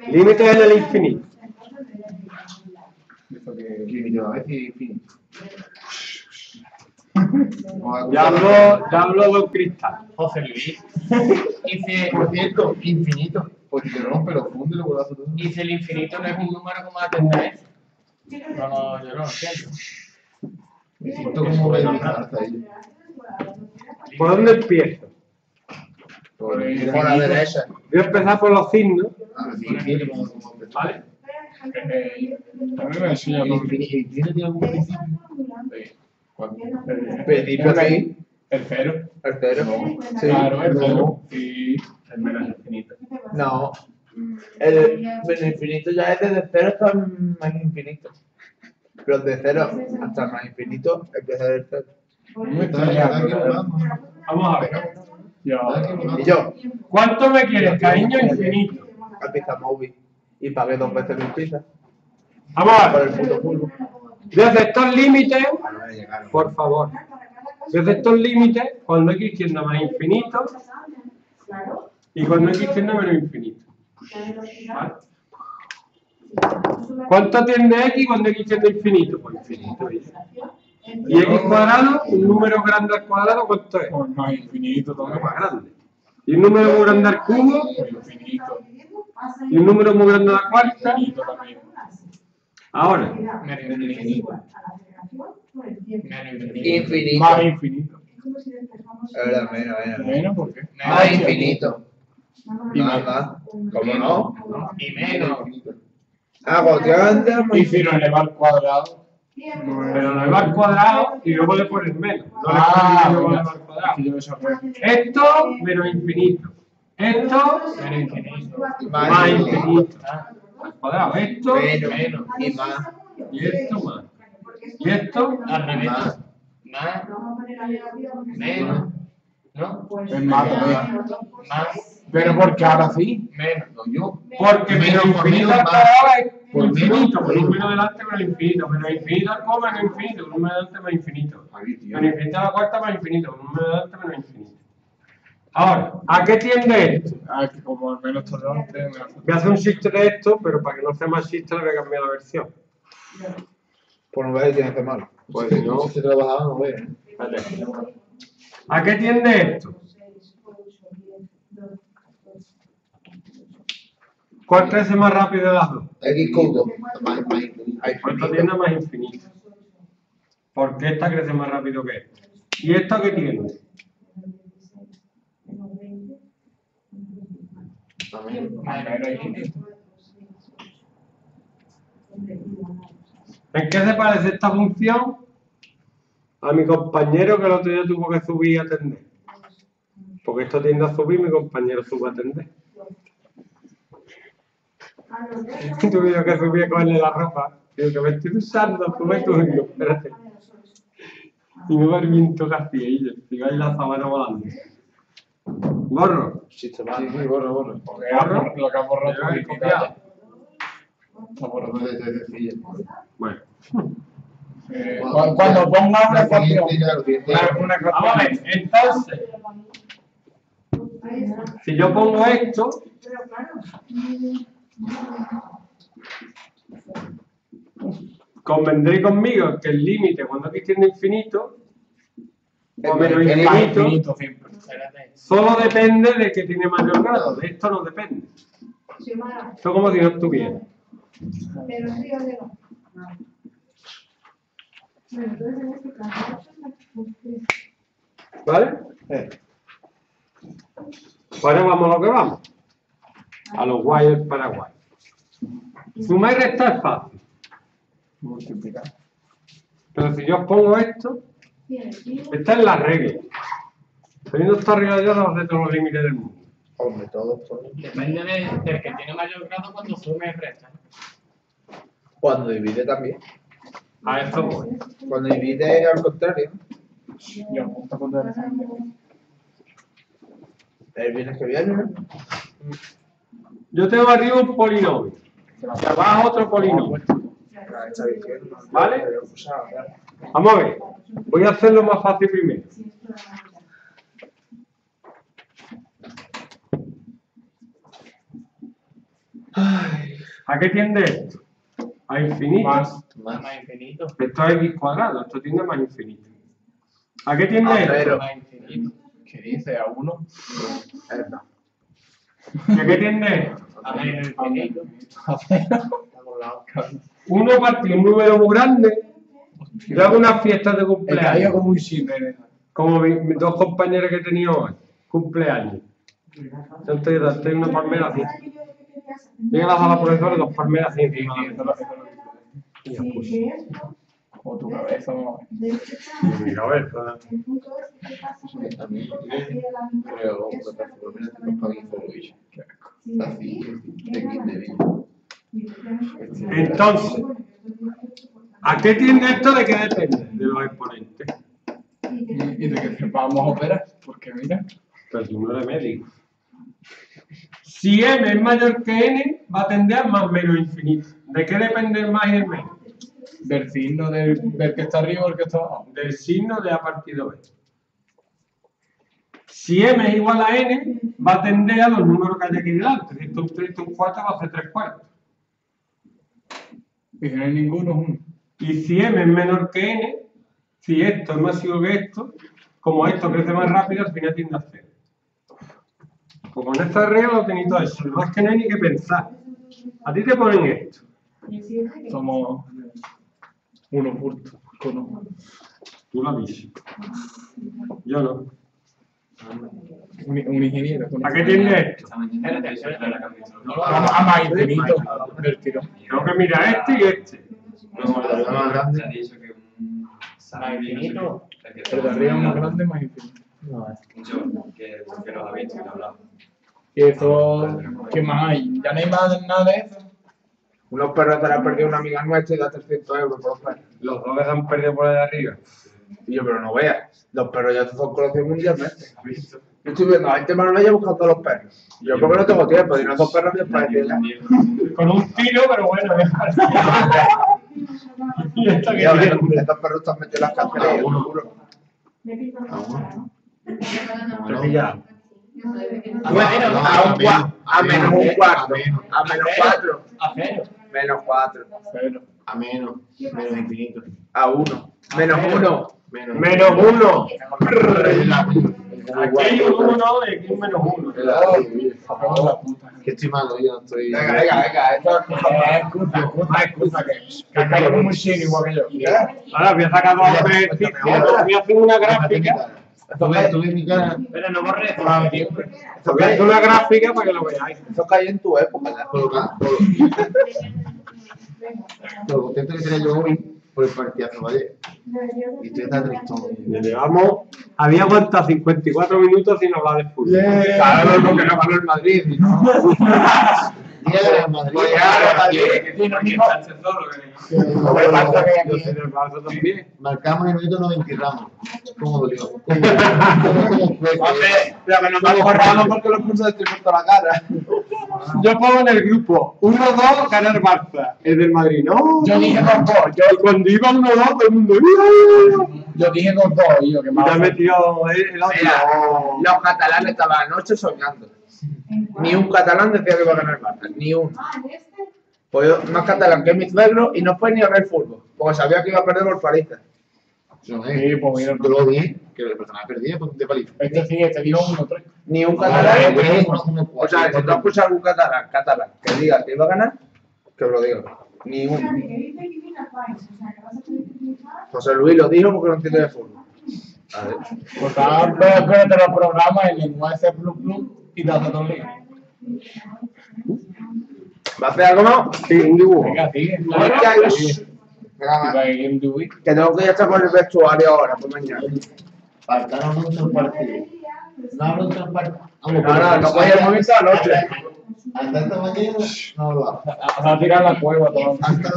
Límite en el infinito. Límite a veces infinito. Ya habló Don Cristal. José Luis. Por cierto, infinito. Porque te rompe los fundos y lo vuelve a hacer todo. Y si el infinito no es un número, ¿cómo atender eso? No, yo no lo entiendo. Me siento como realizarse ahí. ¿Por dónde empiezo? Por la derecha. Voy a empezar por los signos. Sí, tiene como ¿Vale? A mí me enseña todo. ¿Infinito tiene algún principio? Principio sí. El cero. El cero. Sí. Claro, el cero. Y el menos infinito. No. El infinito ya es desde cero hasta el más infinito. Pero de cero hasta el más infinito empieza el cero. Me extraña, pero- Vamos a ver. Y yo, ¿Cuánto me quieres, cariño infinito? al pizza móvil. Y pagué 2 veces mi pizza. Vamos a Por ver. el puto fútbol. Desde estos límites, Ah, no me llegaron. por favor. Desde estos límites, cuando x tiende a más infinito y cuando x tiende a menos infinito. ¿Vale? ¿Cuánto tiende x cuando x tiende a infinito? Pues infinito. ¿Veis? ¿Y x cuadrado? Un número grande al cuadrado, ¿cuánto es? Pues más infinito Lo también. más grande. ¿Y un número muy grande al cubo? Infinito. ¿Y un número muy grande a la cuarta? Infinito también. Ahora, Menos infinito. Menos infinito. Infinito. Más infinito. Es verdad, menos. Menos, ¿por qué? Más infinito. Y Más, más. más. ¿Cómo no? Y menos. Agotante, Y si lo eleva al cuadrado. pero lo eleva al cuadrado y luego le pones menos. No le Ah, pones luego venga. eleva al cuadrado. Aquí yo desarrollo. Esto menos infinito. Esto Menos infinito. más infinito. Al cuadrado. Esto menos. Y más. y esto más. Y esto Al revés. Más. Más. Menos. ¿No? Es más también. Más. Pero porque ahora sí. Menos. No, yo. porque menos Menos por infinito menos al más. cuadrado es Por infinito. menos, Con un menos delante menos infinito. Menos infinito al cubo menos infinito. Con un menos delante más infinito. Ahí, tío. Menos infinito a la cuarta más infinito. Con un menos delante menos infinito. Ahora, ¿a qué tiende esto? Ah, es que como al menos tolerante me hace. Voy a hacer un chiste de esto, pero para que no sea más chiste le voy a cambiar la versión. Por no ver si tiene que mal. Pues si no, Si se trabajaba, no veo. espérate. ¿A qué tiende esto? ¿Cuál crece más rápido de las dos? X cubo. Más infinito. ¿Cuánto tiende a más infinito? Porque esta crece más rápido que esta. ¿Y esta qué tiende? Menos infinito. ¿En qué se parece esta función a mi compañero que el otro día tuvo que subir y atender? Porque esto tiende a subir, mi compañero sube a atender. Tuve yo que subir a cogerle la ropa. Digo, que me estoy usando, sube tú. Digo, espérate. Y me reviento casi ahí, sigo ahí la sábana volando. Gorro. Chiste Sí, mal. sí, borra. Porque lo que ha borrado Yo tu he copiado. Está borrado. No te decía. Bueno. Cuando ponga una ecuación. Una Vamos a ver, entonces, si yo pongo esto, convendréis conmigo que el límite cuando x tiende a infinito o menos Es más infinito infinito siempre. Espérate. solo depende de que tiene mayor grado. De esto no depende. Esto es como si no estuviera. Pero sí, yo digo. Bueno, entonces en este caso, ¿Vale? Ahora vamos a lo que vamos. A los guay del Paraguay. Sumar y restar es fácil. Multiplicar. Pero si yo os pongo esto, esta es la regla. Teniendo esta regla ya no sé todos los límites del mundo. Hombre, todos. Depende del que tiene mayor grado cuando sume y resta. Cuando divide también. A esto voy. Cuando divide al contrario. Y apunta con interesante. El viernes que viene, ¿no? Yo tengo arriba un polinomio y abajo otro polinomio. Ah, está diciendo. ¿Vale? Vamos a ver. Voy a hacerlo más fácil primero. ¿A qué tiende esto? A infinito. Más infinito. Esto es x cuadrado, esto tiende a más infinito. ¿A qué tiende esto? Pero, Más infinito. ¿Qué dice? ¿A 1? ¿Y a qué tiende esto? A menos infinito. 1 partido un número muy grande. Yo hago unas fiestas de El gallo cumpleaños. como un chimene. Como mis dos compañeros que he tenido hoy. Cumpleaños. Entonces, estoy una palmera así. Llega a la profesora, dos palmeras así encima de la mesa. Y ya puse. O tu cabeza, no. Y mi cabeza. A mí, creo que por lo menos tengo para information. Así, de Entonces, ¿a qué tiende esto? ¿De qué depende? De los exponentes. Y de que sepamos operar, porque mira. Pero tú no eres médico. Si m es mayor que n, va a tender a más menos infinito. ¿De qué depende el más y el menos? Del signo del que está arriba o el que está abajo. Del signo de a partido b. Si m es igual a n, va a tender a los números que hay aquí delante. Si esto es un 3, esto es un 4, va a ser 3 cuartos. Y si no hay ninguno, es 1. Y si m es menor que n, si esto es más chico que esto, como esto crece más rápido, al final tiende a 0. Pues con esta regla lo tenéis todo eso. Lo más que no hay ni que pensar. A ti te ponen esto. Somos uno justo. Tú lo has dicho. Yo no. Un ingeniero. ¿A qué tiende esto? A más infinito del tirón. Tengo que mirar este y este. Se ha dicho que un más infinito. El de arriba más grande, más infinito. Que no lo ha visto, que no ha hablado. Y eso, ¿qué más hay? Ya no hay más nada de eso. Unos perros te la ha perdido una amiga nuestra y da 300 euros por los perros. Los dos que se han perdido por ahí arriba. Y yo, pero no veas, los perros ya son conocidos mundialmente. Yo estoy viendo a gente Marbella buscando a los perros. Yo porque no tengo tiempo, y no son perros bien parecidos. Con un tiro, pero bueno. Y esto que Ya ves, tiene. estos perros están metidos en las cárceles, yo lo juro. Te he pillado. A menos un cuarto, a menos 4, A cero. menos 4, A menos infinito. a 1, menos 1. Menos 1. Aquí hay un 1 y aquí un menos 1. Que estoy malo, yo no estoy. Venga, esto es excusa que acá como un chino igual que yo. Ahora voy a sacar dos ejercicios. Voy a hacer una gráfica. Tú ves mi cara. Pero no borres. Voy a hacer una gráfica para que lo veáis. Eso cayó en tu época, ya. Todo lo contento que tenía yo hoy por el partidazo, ¿vale? Y estoy tan tristón. Llevamos, había aguantado 54 minutos sin hablar de fútbol. Claro, porque no ganó el Madrid. Mira, Madrid. Yo soy del Barça también. Marcamos el minuto 90 y Ramos. ¿Cómo dolió? Pero que nos hemos borrado porque lo puso de tributo a la cara. Yo pongo en el grupo 1-2 gana el Barça. El del Madrid, no. Yo dije con dos, Y cuando iba 1-2, todo el mundo. yo dije con dos, y yo que Y más. te ha metido el otro. Mira, los catalanes estaban anoche soñando. Ni un catalán decía que iba a ganar el Barça, ni uno. Pues yo, más catalán que mi suegro y no fue ni a ver fútbol, porque sabía que iba a perder por paliza. Sí, pues mira, yo lo vi, que el personaje perdía de paliza. este dijo 1-3. Ni un catalán. O sea, si tú Catalán. escuchas algún catalán que diga que iba a ganar, que os lo diga. Ni uno. José Luis lo dijo porque no entiende de fútbol. A ver. Pues estaba, pero te lo programas en lenguaje blue y te hace todo el lío. ¿Va a hacer algo más? Sí, un dibujo. Venga, sigue. Que tengo que ir a estar con el vestuario ahora, por mañana. Faltaron muchos partidos. No habrá otros partidos. No cogí el móvil toda la noche. Hasta esta mañana no lo hago. A tirar la cueva todo.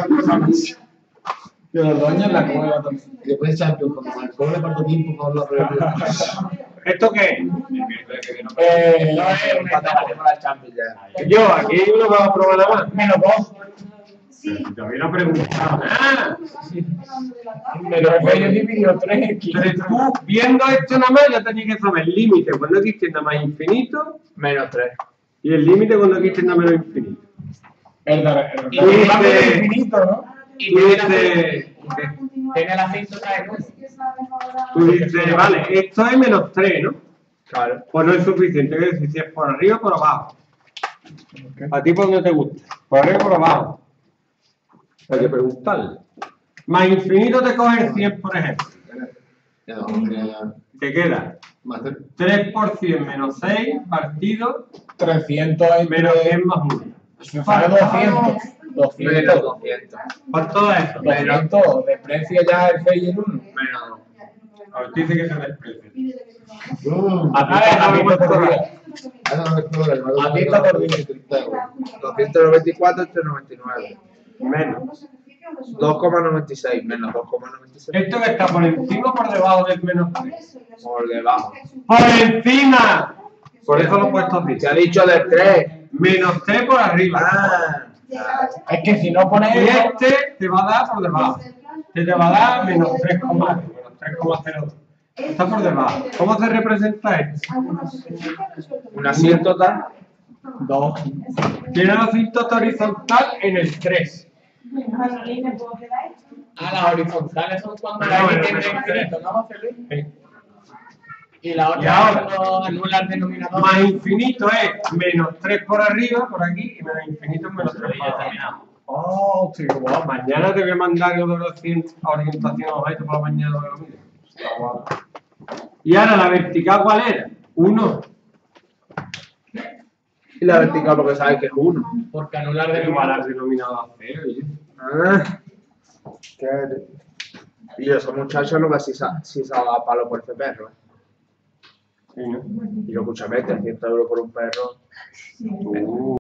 Y los dueños en la cueva también. Y después Champions, cuando marcó le faltó tiempo para hablar de ¿Esto qué? No es Para el Champions ya. Yo, aquí hay uno que va a probar nada más. menos 2. Todavía no he preguntado nada. Pero es que yo dividido 3. Pero tú, viendo esto nada más, ya tenías que saber el límite cuando existe nada más infinito Menos 3. y el límite cuando existe nada menos infinito. El Y derivario dice- es infinito, ¿no? Y Tú tiene la dices, tiene la asíntota en 1. tú dices, vale, esto es menos 3, ¿no? Claro. Pues no es suficiente, que decir si es por arriba o por abajo. ¿A ti por dónde te gusta? ¿Por arriba o por abajo? Hay que preguntarle. Más infinito te coge el 100, por ejemplo. Ya no, ya. Te queda Más de 3 por 100 menos 6 partido 300 menos entre... 100 más 1. Me sale 200. 200. Menos 200. ¿Cuánto es eso? 200. Desprecia ya el 6 y el 1. Menos. A ver, dice que se desprecia. A ti te podría. A ti te podría. 294 entre 99. Menos. 2,96 menos 2,96. ¿Esto que está por encima o por debajo del menos 3? Por debajo. ¡Por encima! Por eso lo he puesto así. Se ha dicho del 3. Menos 3 por arriba. Ah. Es que si no pones Y eso, este te va a dar por debajo. Este te va a dar menos 3,02. Está por debajo. ¿Cómo se representa esto? Una asíntota. 2. Tiene la asíntota horizontal en el 3. Ah, las horizontales son cuando la No, X tiene menos infinito, ¿no, José Luis? Sí. Y la Y otra ahora, cuando anula el denominador. Más infinito es menos 3 por arriba, por aquí, y menos infinito es menos 3 por abajo. Oh, sí, guau. Mañana te voy a mandar algo de orientación a objetos por la mañana. Lo mires. Está guapo. Y ahora la vertical, ¿cuál era? 1. Y la vertical porque sabes que es 1. Porque anular Igual denominador. al denominador a 0. Ah. Y esos muchachos no ves si se ha dado palo por este perro. Sí, ¿no? Y yo, escúchame, 300 euros por un perro.